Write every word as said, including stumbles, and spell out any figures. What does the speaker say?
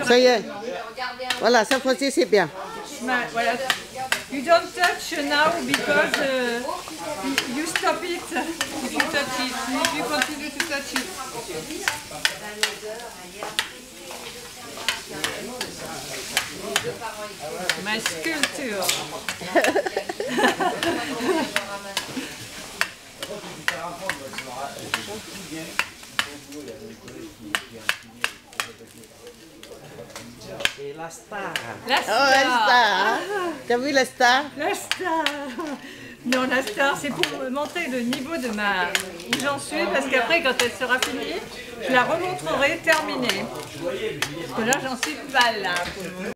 Ça y est. Voilà, cette fois-ci c'est bien. Voilà. You don't touch now because uh, you stop it if you touch it. If you continue to touch it. Ma sculpture. Et la star. La Oh, star. la star. T'as vu la star? La star. Non, la star, c'est pour montrer le niveau de ma où j'en suis, parce qu'après, quand elle sera finie, je la remontrerai terminée. Parce que là, j'en suis pas là.